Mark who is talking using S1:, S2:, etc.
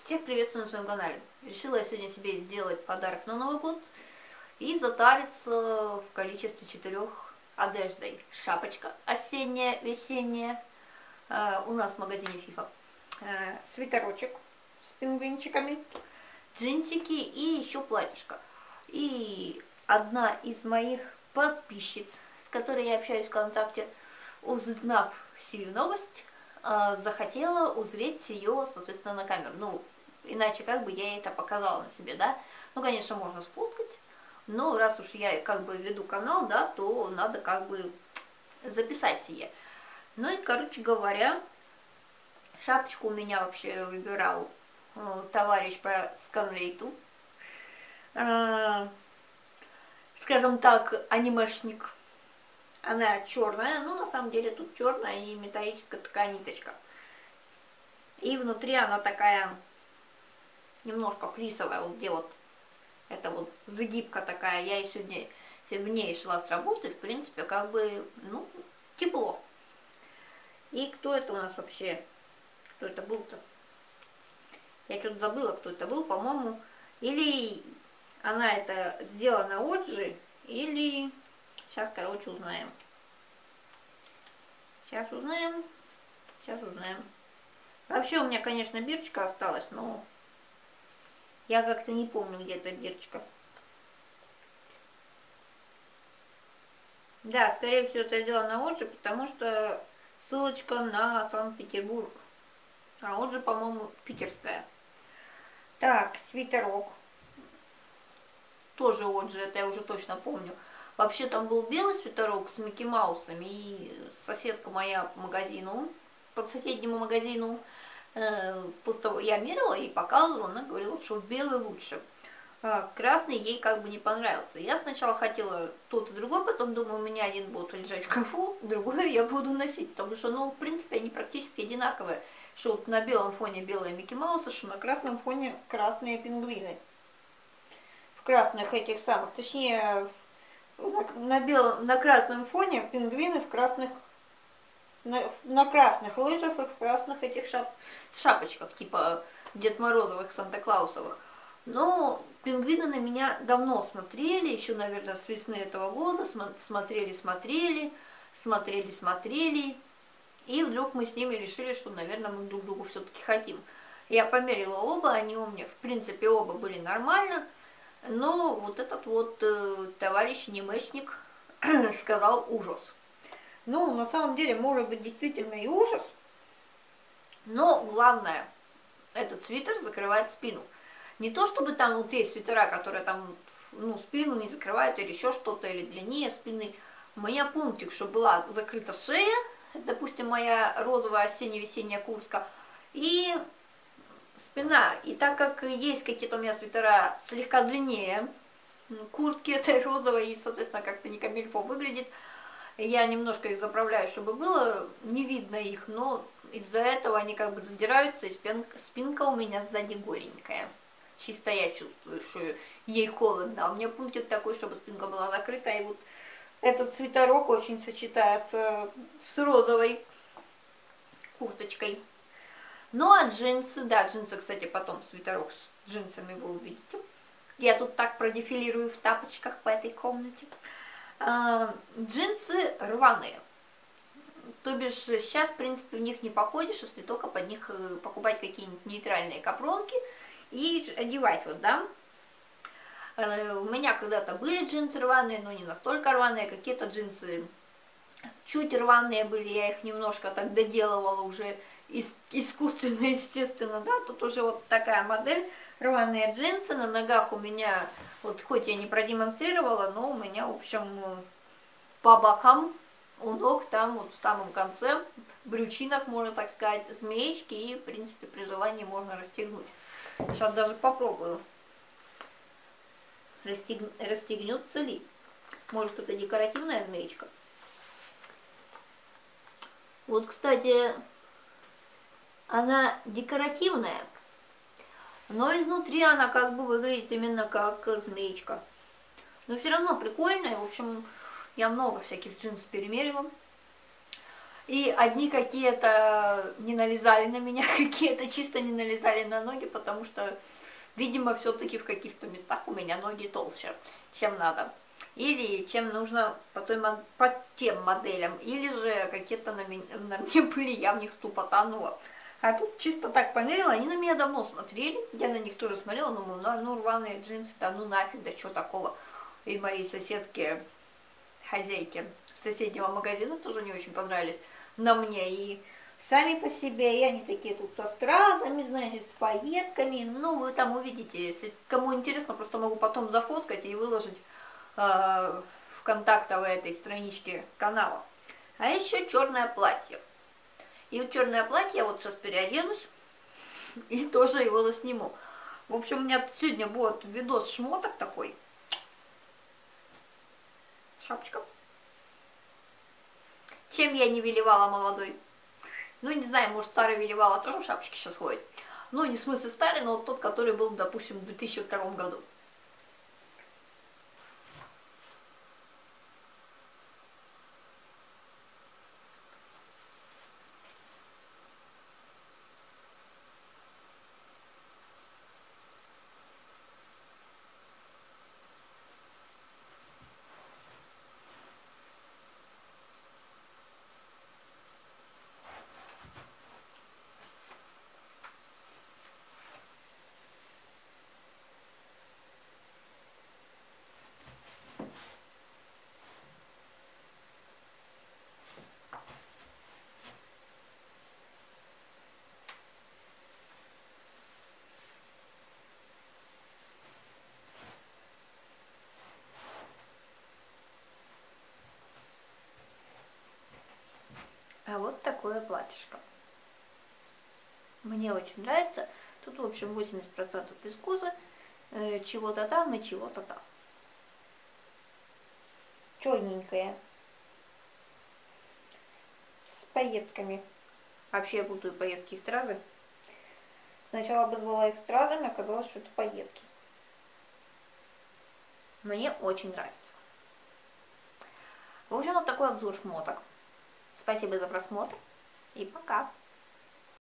S1: Всех приветствую на своем канале. Решила я сегодня себе сделать подарок на Новый год и затариться в количестве 4 одеждой. Шапочка осенняя, весенняя, у нас в магазине FIFA. Свитерочек с пингвинчиками, джинсики и еще платьишко. И одна из моих подписчиц, с которой я общаюсь ВКонтакте, узнав сию новость, захотела узреть ее, соответственно, на камеру. Ну, иначе как бы я ей это показала на себе, да? Ну, конечно, можно сфоткать, но раз уж я как бы веду канал, да, то надо как бы записать сие. Ну и, короче говоря, шапочку у меня вообще выбирал товарищ по сканлейту. Скажем так, анимешник. Она черная, но на самом деле тут черная и металлическая такая ниточка. И внутри она такая немножко флисовая, вот где вот это вот загибка такая. Я и сегодня в ней шла с работы, в принципе, как бы, ну, тепло. И кто это у нас вообще? Кто это был-то? Я что-то забыла, кто это был, по-моему. Или она это сделала на Оджи, или... Сейчас, короче, узнаем. Сейчас узнаем. Сейчас узнаем. Вообще у меня, конечно, бирочка осталась, но я как-то не помню, где эта бирочка. Да, скорее всего, это сделано на Оджи, потому что ссылочка на Санкт-Петербург. А Оджи, по-моему, питерская. Так, свитерок. Тоже Оджи, это я уже точно помню. Вообще там был белый свитерок с Микки Маусами, и соседка моя по магазину, по соседнему магазину, просто я мерила и показывала, она говорила, что белый лучше. Красный ей как бы не понравился. Я сначала хотела тот и другой, потом думаю, у меня один будет лежать в шкафу, другой я буду носить, потому что, ну, в принципе, они практически одинаковые. Что вот на белом фоне белые Микки Маусы, что на красном фоне красные пингвины. В красных этих самых, точнее, на красном фоне пингвины в красных, на красных лыжах и в красных этих шапочках, типа Дед Морозовых, Санта-Клаусовых. Но пингвины на меня давно смотрели, еще, наверное, с весны этого года смотрели. И вдруг мы с ними решили, что, наверное, мы друг другу все-таки хотим. Я померила оба, они у меня, в принципе, оба были нормально. Но вот этот вот товарищ анимешник сказал ужас. Ну, на самом деле, может быть, действительно и ужас. Но главное, этот свитер закрывает спину. Не то, чтобы там вот есть свитера, которые там, ну, спину не закрывают или еще что-то, или длиннее спины. У меня пунктик, что была закрыта шея, допустим, моя розовая осенне-весенняя куртка, и спина. И так как есть какие-то у меня свитера слегка длиннее куртки этой розовой, и, соответственно, как-то не камильфо выглядит, я немножко их заправляю, чтобы было не видно их, но из-за этого они как бы задираются, и спинка у меня сзади голенькая. Чисто я чувствую, что ей холодно. А у меня пунктик такой, чтобы спинка была закрыта, и вот этот свитерок очень сочетается с розовой курточкой. Ну а джинсы, да, джинсы, кстати, потом свитерок с джинсами вы увидите. Я тут так продефилирую в тапочках по этой комнате. Джинсы рваные. То бишь сейчас, в принципе, в них не походишь, если только под них покупать какие-нибудь нейтральные капронки и одевать вот, да. У меня когда-то были джинсы рваные, но не настолько рваные, какие-то джинсы чуть рваные были, я их немножко так доделывала уже искусственно, естественно, да, тут уже вот такая модель, рваные джинсы, на ногах у меня, вот хоть я не продемонстрировала, но у меня, в общем, по бокам, у ног там вот в самом конце, брючинок, можно так сказать, змеечки, и, в принципе, при желании можно расстегнуть. Сейчас даже попробую, расстегнется ли. Может, это декоративная змеечка. Вот, кстати, она декоративная, но изнутри она как бы выглядит именно как змеечка. Но все равно прикольная. В общем, я много всяких джинсов перемерила. И одни какие-то не налезали на меня, какие-то чисто не налезали на ноги, потому что, видимо, все-таки в каких-то местах у меня ноги толще, чем надо. Или чем нужно по тем моделям, или же какие-то на мне были, я в них тупо тонула. А тут чисто так померила, они на меня давно смотрели, я на них тоже смотрела, думаю, ну рваные джинсы, да ну нафиг, да что такого. И моей соседке, хозяйке соседнего магазина тоже не очень понравились на мне, и сами по себе, и они такие тут со стразами, значит, с пайетками, ну вы там увидите, если кому интересно, просто могу потом зафоткать и выложить в контактовой этой страничке канала. А еще черное платье. И вот черное платье я вот сейчас переоденусь и тоже его засниму. В общем, у меня сегодня будет видос шмоток такой. Шапочка. Чем я не велевала молодой? Ну, не знаю, может, старый велевала тоже в шапочке сейчас ходит. Ну, не в смысле старый, но вот тот, который был, допустим, в 2002 году. А вот такое платьишко. Мне очень нравится. Тут, в общем, 80% вискозы, чего-то там и чего-то там. Черненькое. С пайетками. Вообще я путаю пайетки и стразы. Сначала обозвала их стразами, оказалось, что это пайетки. Мне очень нравится. В общем, вот такой обзор шмоток. Спасибо за просмотр и пока!